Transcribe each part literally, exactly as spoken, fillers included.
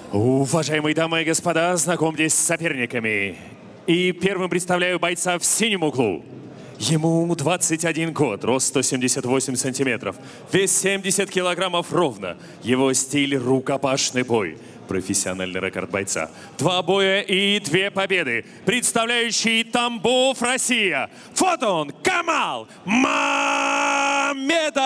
Уважаемые дамы и господа, знакомьтесь с соперниками. И первым представляю бойца в синем углу. Ему двадцать один год, рост сто семьдесят восемь сантиметров, вес семьдесят килограммов ровно. Его стиль — рукопашный бой. Профессиональный рекорд бойца. Два боя и две победы. Представляющий Тамбов, Россия. Вот он, Камал Мамедов!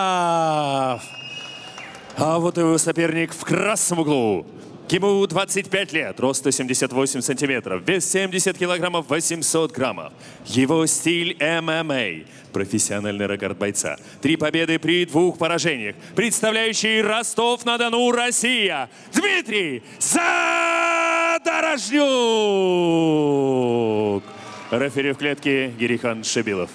А вот его соперник в красном углу. Ему двадцать пять лет, рост сто семьдесят восемь сантиметров, вес семьдесят килограммов, восемьсот граммов. Его стиль эм эм а. Профессиональный рекорд бойца. Три победы при двух поражениях. Представляющий Ростов-на-Дону, Россия. Дмитрий Задорожнюк. Рефери в клетке Гирихан Шебилов.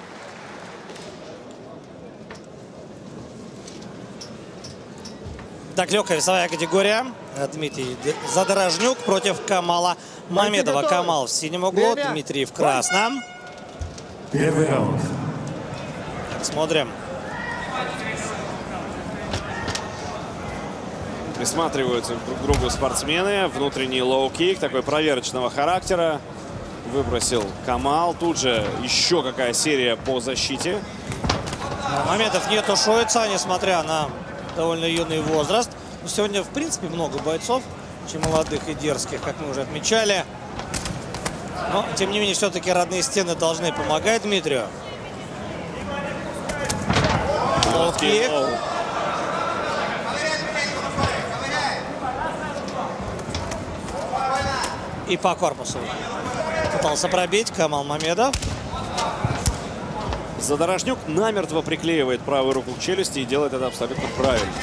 Так, легкая весовая категория. Дмитрий Задорожнюк против Камала Мамедова. Камал в синем углу, Дмитрий в красном. Первый раунд. Смотрим. Присматриваются друг к другу спортсмены. Внутренний лоу-кик, такой проверочного характера. Выбросил Камал. Тут же еще какая серия по защите. Мамедов не тушуется, несмотря на довольно юный возраст. Но сегодня, в принципе, много бойцов, очень молодых и дерзких, как мы уже отмечали. Но, тем не менее, все-таки родные стены должны помогать Дмитрию. Лоу-кик. И по корпусу пытался пробить Камал Мамедов. Задорожнюк намертво приклеивает правую руку к челюсти и делает это абсолютно правильно.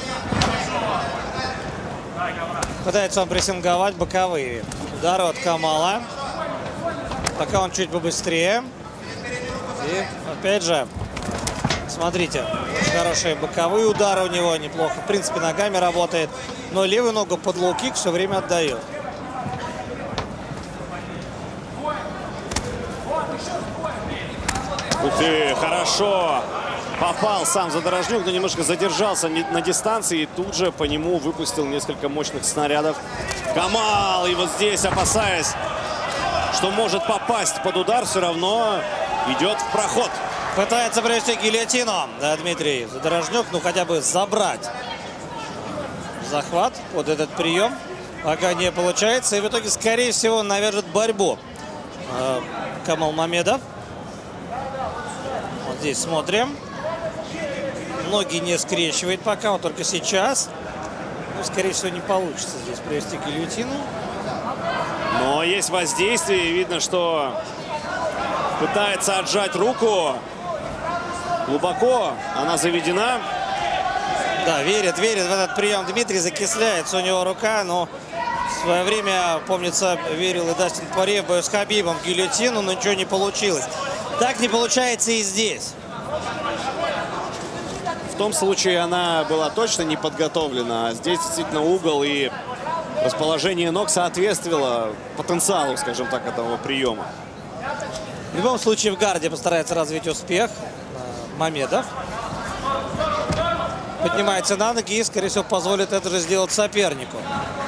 Пытается он прессинговать боковые удары от Камала. Пока он чуть побыстрее. И опять же, смотрите, очень хорошие боковые удары у него, неплохо. В принципе, ногами работает. Но левую ногу под лоу-кик все время отдает. Ух ты, хорошо попал сам Задорожнюк, но немножко задержался на дистанции и тут же по нему выпустил несколько мощных снарядов. Камал, и вот здесь, опасаясь, что может попасть под удар, все равно идет в проход. Пытается провести гильотину, да, Дмитрий Задорожнюк, ну хотя бы забрать захват под этот прием. Пока не получается, и в итоге, скорее всего, навяжет борьбу э, Камал Мамедов. Вот здесь смотрим. Ноги не скрещивает пока, вот только сейчас. Ну, скорее всего, не получится здесь провести гильотину. Но есть воздействие, видно, что пытается отжать руку. Глубоко она заведена. Да, верит, верит в этот прием. Дмитрий, закисляется у него рука, но в свое время, помнится, верил и Дастин Порие в бою с Хабибом в гильотину, но ничего не получилось. Так не получается и здесь. В том случае она была точно не подготовлена, а здесь действительно угол и расположение ног соответствовало потенциалу, скажем так, этого приема. В любом случае в гарде постарается развить успех Мамедов. Поднимается на ноги и, скорее всего, позволит это же сделать сопернику.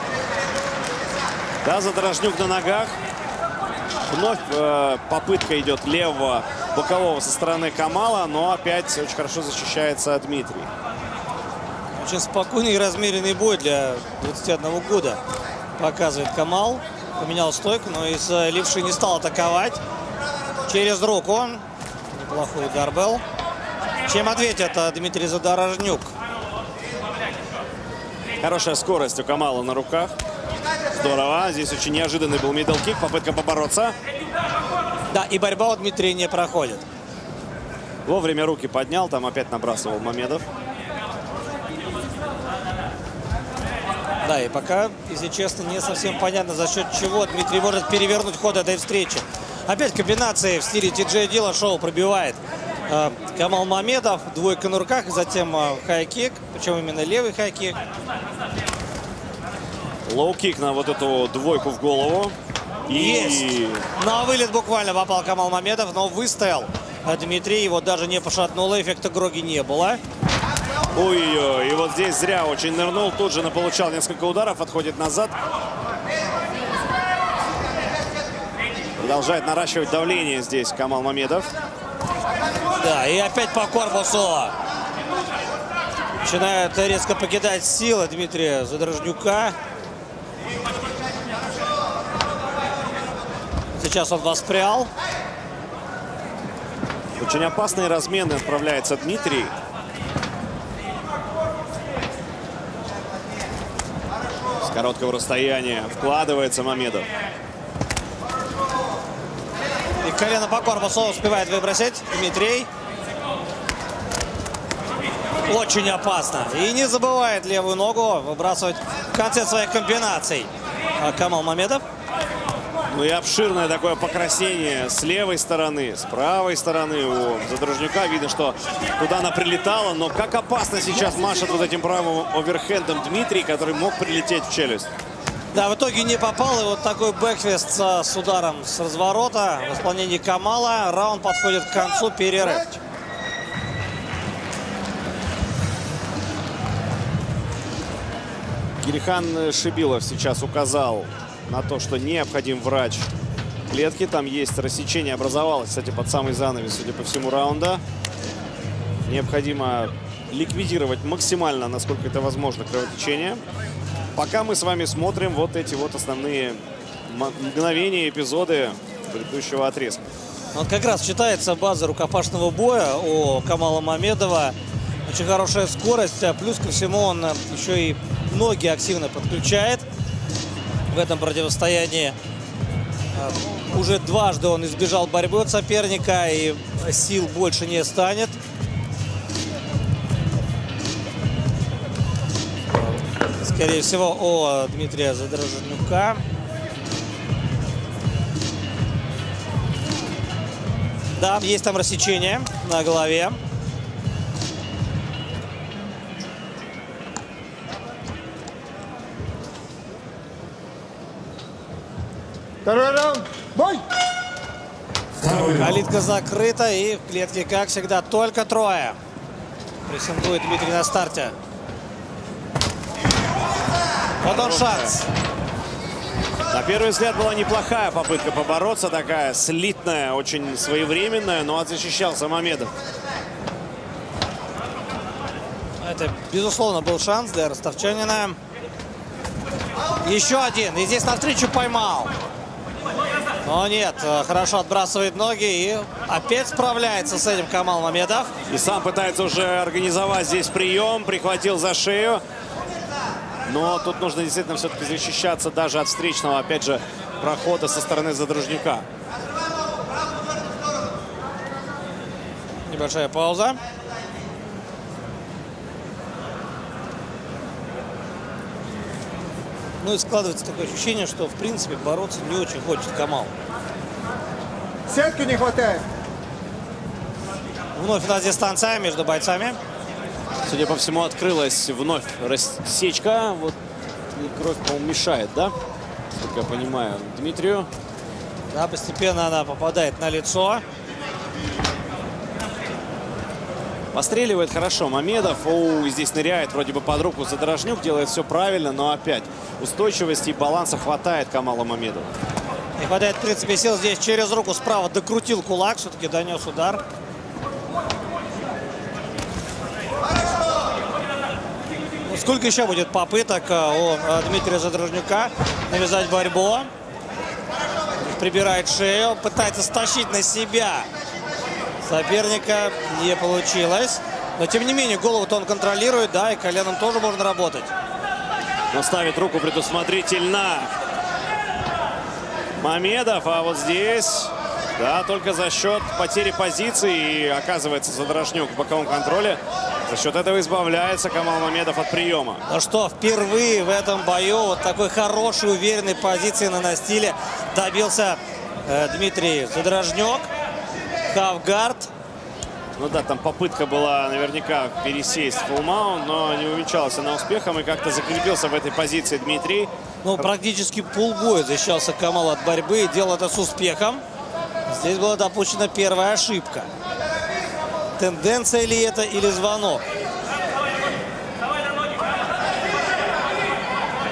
Да, Задорожнюк на ногах. Вновь э, попытка идет левого бокового со стороны Камала, но опять очень хорошо защищается Дмитрий. Очень спокойный и размеренный бой для двадцати одного года показывает Камал. Поменял стойку, но из левши не стал атаковать. Через руку. Неплохой удар был. Чем ответит Дмитрий Задорожнюк? Хорошая скорость у Камала на руках. Здорово. Здесь очень неожиданный был мидл-кик. Попытка побороться. Да, и борьба у Дмитрия не проходит. Вовремя руки поднял. Там опять набрасывал Мамедов. Да, и пока, если честно, не совсем понятно, за счет чего Дмитрий может перевернуть ход этой встречи. Опять комбинации в стиле Ти Джей Диллашоу пробивает э, Камал Мамедов. Двойка на руках, затем э, хай-кик. Причем именно левый хай-кик. Лоу-кик на вот эту двойку в голову. И... Есть! На вылет буквально попал Камал Мамедов, но выстоял Дмитрий. Его даже не пошатнуло, эффекта Гроги не было. Ой-ой-ой, и вот здесь зря очень нырнул, тут же получал несколько ударов, отходит назад. Продолжает наращивать давление здесь Камал Мамедов. Да, и опять по корпусу. Начинает резко покидать силы Дмитрия Задорожнюка. Сейчас он воспрял. Очень опасные размены отправляется Дмитрий. С короткого расстояния вкладывается Мамедов. И колено по корпусу успевает выбросить Дмитрий. Очень опасно. И не забывает левую ногу выбрасывать в конце своих комбинаций Камал Мамедов. Ну и обширное такое покраснение с левой стороны, с правой стороны у Задорожнюка. Видно, что туда она прилетала, но как опасно сейчас машет вот этим правым оверхендом Дмитрий, который мог прилететь в челюсть. Да, в итоге не попал. И вот такой бэкфист с ударом с разворота в исполнении Камала. Раунд подходит к концу, перерыв. Кирихан Шибилов сейчас указал на то, что необходим врач клетки. Там есть рассечение, образовалось, кстати, под самый занавес, судя по всему, раунда. Необходимо ликвидировать максимально, насколько это возможно, кровотечение. Пока мы с вами смотрим вот эти вот основные мгновения, эпизоды предыдущего отрезка. Вот как раз читается база рукопашного боя у Камала Мамедова. Очень хорошая скорость, а плюс ко всему он еще и ноги активно подключает в этом противостоянии. Уже дважды он избежал борьбы от соперника, и сил больше не станет. Скорее всего, о Дмитрия Задорожнюка. Да, есть там рассечение на голове. Второй раунд. Бой! Калитка закрыта, и в клетке, как всегда, только трое. Прессингует Дмитрий на старте. Вот он шанс. На первый взгляд была неплохая попытка побороться, такая слитная, очень своевременная, но отзащищался Мамедов. Это, безусловно, был шанс для ростовчанина. Еще один. И здесь навстречу поймал. Но нет, хорошо отбрасывает ноги и опять справляется с этим Камал Мамедов. И сам пытается уже организовать здесь прием, прихватил за шею. Но тут нужно действительно все-таки защищаться даже от встречного, опять же, прохода со стороны Задорожнюка. Небольшая пауза. Ну и складывается такое ощущение, что в принципе бороться не очень хочет Камал. Сетки не хватает. Вновь у нас дистанция между бойцами. Судя по всему, открылась вновь рассечка. Вот и кровь, по-моему, мешает, да? Как я понимаю, Дмитрию. Да, постепенно она попадает на лицо. Постреливает хорошо Мамедов. О, здесь ныряет вроде бы под руку Задорожнюк. Делает все правильно, но опять устойчивости и баланса хватает Камалу Мамедову. Не хватает, в принципе, сил здесь через руку справа. Докрутил кулак, все-таки донес удар. Сколько еще будет попыток у Дмитрия Задорожнюка навязать борьбу? Прибирает шею, пытается стащить на себя соперника. Не получилось. Но, тем не менее, голову-то он контролирует, да, и коленом тоже можно работать. Но ставит руку предусмотрительно Мамедов, а вот здесь, да, только за счет потери позиции, и оказывается Задорожнюк в боковом контроле. За счет этого избавляется Камал Мамедов от приема. Ну что, впервые в этом бою вот такой хорошей, уверенной позиции на настиле добился э, Дмитрий Задорожнюк. Хавгард. Ну да, там попытка была наверняка пересесть в фулл-маунт, но не увенчалась она успехом, и как-то закрепился в этой позиции Дмитрий. Ну, практически полбоя защищался Камал от борьбы и делал это с успехом. Здесь была допущена первая ошибка. Тенденция ли это или звонок?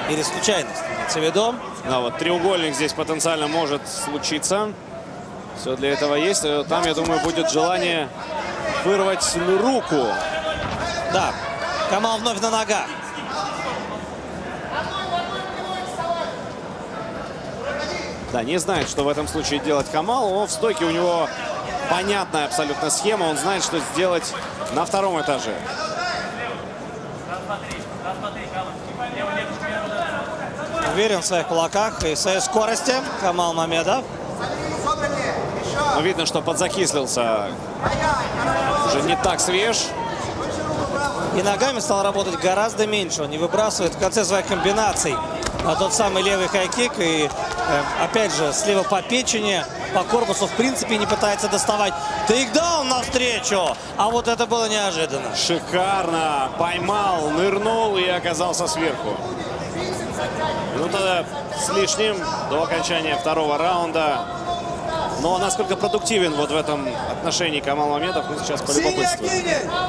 Или случайность, имеется в виду. Да, вот треугольник здесь потенциально может случиться. Все для этого есть. Там, я думаю, будет желание вырвать руку. Да, Камал вновь на ногах. Да, не знает, что в этом случае делать Камал. Но в стойке у него понятная абсолютно схема. Он знает, что сделать на втором этаже. Уверен в своих кулаках и в своей скорости Камал Мамедов. Но видно, что подзакислился. Уже не так свеж. И ногами стал работать гораздо меньше. Он не выбрасывает в конце своих комбинаций на тот самый левый хайкик. И э, опять же, слева по печени, по корпусу в принципе не пытается доставать. Тейкдаун навстречу. А вот это было неожиданно. Шикарно. Поймал, нырнул и оказался сверху. Минута с лишним до окончания второго раунда. Но насколько продуктивен вот в этом отношении Камал Мамедов, мы сейчас полюбопытствуем.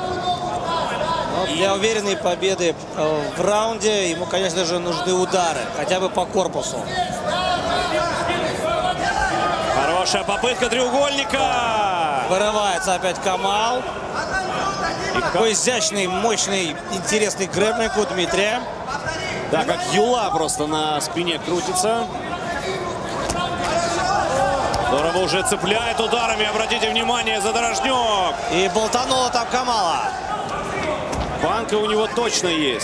Для уверенной победы в раунде ему, конечно же, нужны удары. Хотя бы по корпусу. Хорошая попытка треугольника. Вырывается опять Камал. И какой изящный, мощный, интересный грэблинг у Дмитрия. Да, как юла просто на спине крутится. Здорово уже цепляет ударами. Обратите внимание, задорожнек. И болтануло там Камала. Банка у него точно есть.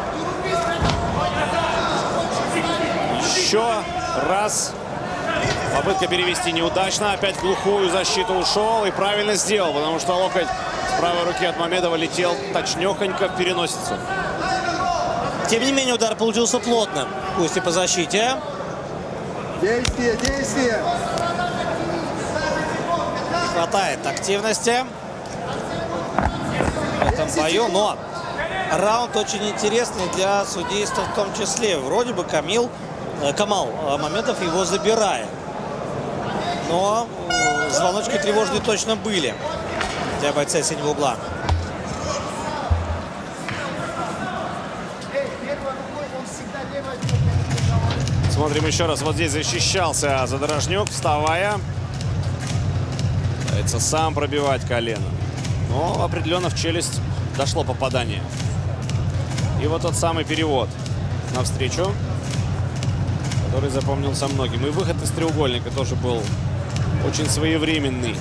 Еще раз. Попытка перевести неудачно. Опять в глухую защиту ушел. И правильно сделал, потому что локоть с правой руки от Мамедова летел точнёхонько в переносицу. Тем не менее, удар получился плотным. Пусть и по защите. Действие, действие. Не хватает активности в этом бою. Но раунд очень интересный для судейства в том числе. Вроде бы Камил, Камал Мамедов его забирает. Но звоночки тревожные точно были для бойца синего угла. Смотрим еще раз. Вот здесь защищался Задорожнюк, вставая. Пытается сам пробивать колено. Но определенно в челюсть дошло попадание. И вот тот самый перевод навстречу, который запомнился многим. И выход из треугольника тоже был очень своевременный.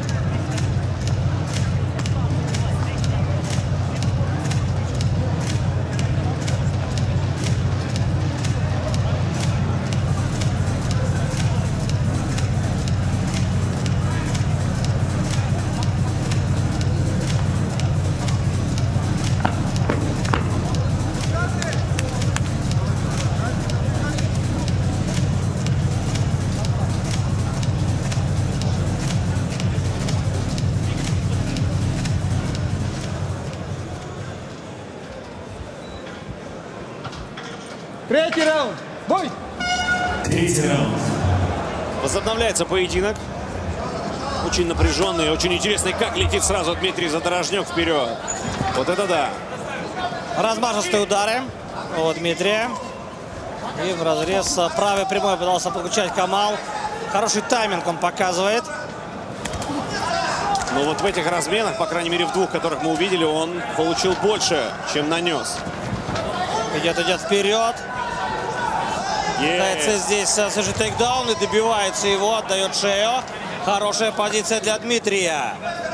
Третий раунд. Бой! Третий раунд. Возобновляется поединок. Очень напряженный, очень интересный. Как летит сразу Дмитрий Задорожнюк вперед. Вот это да. Размашистые удары у Дмитрия. И в разрез правой прямой пытался получать Камал. Хороший тайминг он показывает. Но вот в этих разменах, по крайней мере в двух, которых мы увидели, он получил больше, чем нанес. Идет, идет вперед. Пытается здесь совершить тейкдаун и добивается его, отдает шею. Хорошая позиция для Дмитрия.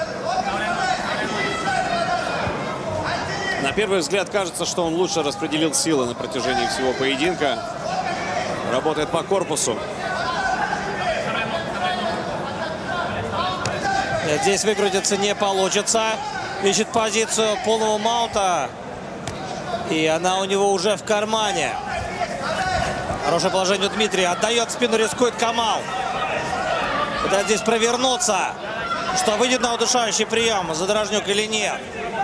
На первый взгляд кажется, что он лучше распределил силы на протяжении всего поединка. Работает по корпусу. Нет, здесь выкрутиться не получится. Ищет позицию полного маунта. И она у него уже в кармане. Хорошее положение у Дмитрия. Отдает спину, рискует Камал. Пытается здесь провернуться. Что, выйдет на удушающий прием Задорожнюк или нет?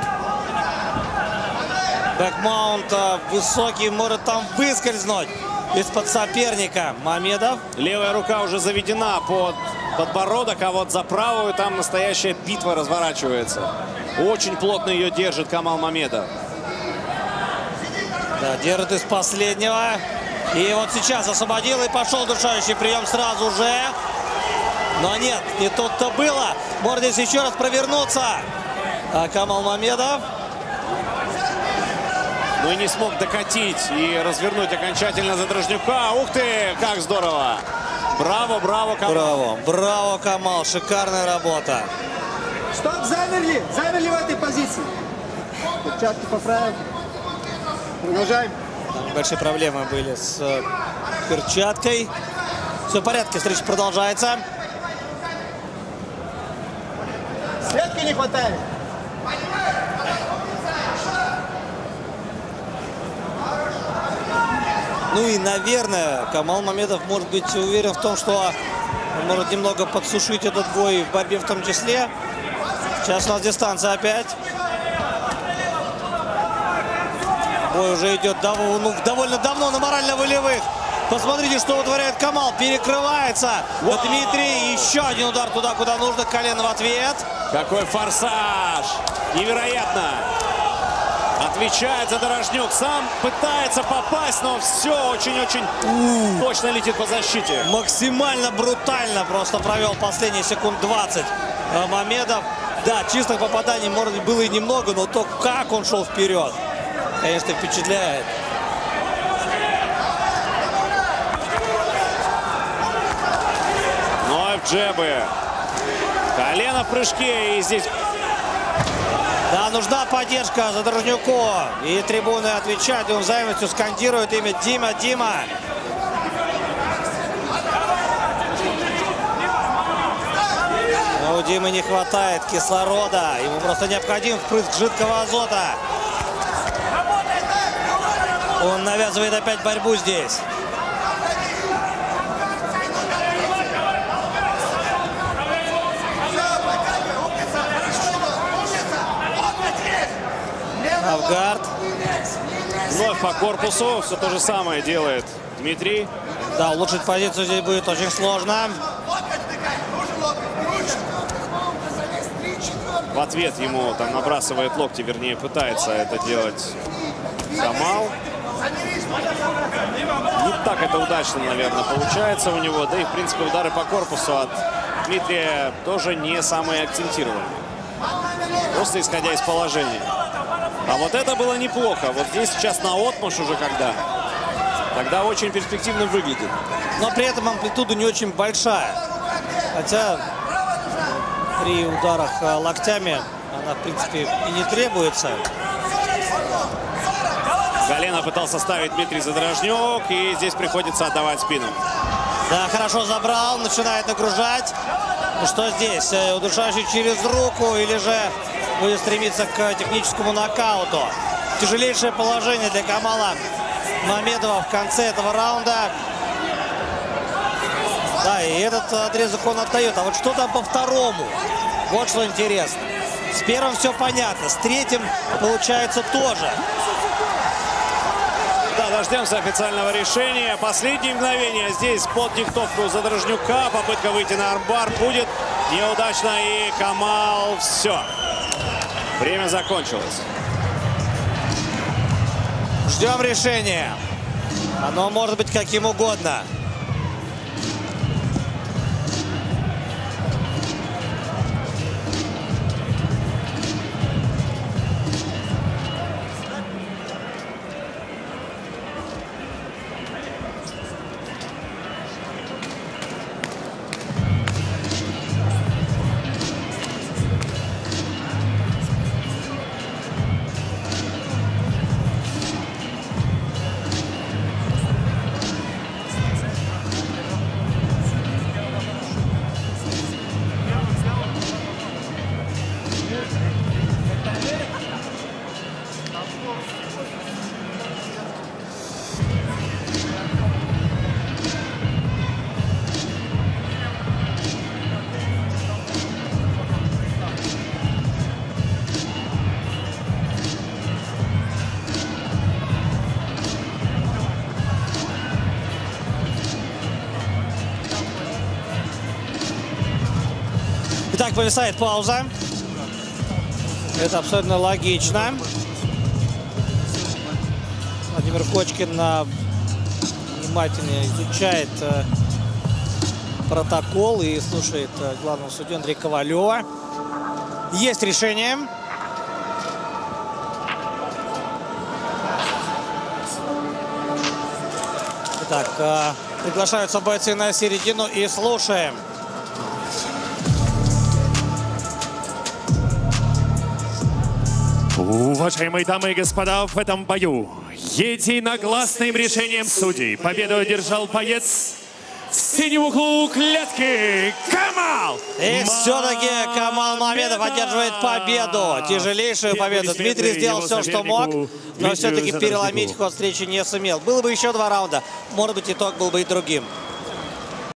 Бэкмаунт высокий, может там выскользнуть из-под соперника. Мамедов. Левая рука уже заведена под подбородок, а вот за правую там настоящая битва разворачивается. Очень плотно ее держит Камал Мамедов. Да, держит из последнего. И вот сейчас освободил и пошел удушающий прием сразу же. Но нет, не тут-то было. Может здесь еще раз провернуться. А Камал Мамедов. Ну и не смог докатить и развернуть окончательно Задрожнюка. Ух ты, как здорово. Браво, браво, Камал. Браво, браво, Камал. Шикарная работа. Стоп, замерли! Замерли в этой позиции. Перчатки поправим. Продолжаем. Там небольшие проблемы были с э, перчаткой. Все в порядке, встреча продолжается. Светки не хватает. Ну и, наверное, Камал Мамедов может быть уверен в том, что он может немного подсушить этот бой в борьбе в том числе. Сейчас у нас дистанция опять. Бой уже идет довольно, ну, довольно давно на морально-волевых. Посмотрите, что вытворяет Камал. Перекрывается. Вот Дмитрий. Еще один удар туда, куда нужно. Колено в ответ. Какой форсаж! Невероятно! Отвечает Задорожнюк. Сам пытается попасть, но все очень-очень точно летит по защите. Максимально брутально просто провел последние секунд двадцать Мамедов. Да, чистых попаданий, может быть, было и немного, но то, как он шел вперед, конечно, впечатляет. Ну и в джебы. Колено в прыжке. И здесь... Да, нужна поддержка Задорожнюку. И трибуны отвечают, и он взаимностью скандирует имя Дима, Дима. Но у Димы не хватает кислорода. Ему просто необходим впрыск жидкого азота. Он навязывает опять борьбу здесь. Авгард. Вновь по корпусу. Все то же самое делает Дмитрий. Да, улучшить позицию здесь будет очень сложно. В ответ ему там набрасывает локти, вернее, пытается это делать Камал. Не так это удачно, наверное, получается у него. Да и, в принципе, удары по корпусу от Дмитрия тоже не самые акцентированные. Просто исходя из положения. А вот это было неплохо. Вот здесь сейчас наотмашь уже когда. Тогда очень перспективно выглядит. Но при этом амплитуда не очень большая. Хотя при ударах локтями она, в принципе, и не требуется. Колено пытался ставить Дмитрий Задорожнюк. И здесь приходится отдавать спину. Да, хорошо забрал. Начинает нагружать. Ну что здесь? Удушающий через руку или же будет стремиться к техническому нокауту. Тяжелейшее положение для Камала Мамедова в конце этого раунда. Да, и этот отрезок он отдает. А вот что там по второму? Вот что интересно. С первым все понятно. С третьим получается тоже. Да, дождемся официального решения. Последние мгновения здесь под диктовку Задорожнюка. Попытка выйти на армбар будет неудачно. И Камал все. Время закончилось. Ждем решения. Оно может быть каким угодно. Итак, повисает пауза. Это абсолютно логично. Владимир Кочкин внимательно изучает э, протокол и слушает э, главного судью Андрея Ковалева. Есть решение. Итак, э, приглашаются бойцы на середину и слушаем. Уважаемые дамы и господа, в этом бою единогласным решением судей победу одержал боец в синем углу клетки Камал. И все-таки Камал Мамедов одерживает победу, тяжелейшую победу. Дмитрий сделал все, что мог, но все-таки переломить ход встречи не сумел. Было бы еще два раунда, может быть, итог был бы и другим.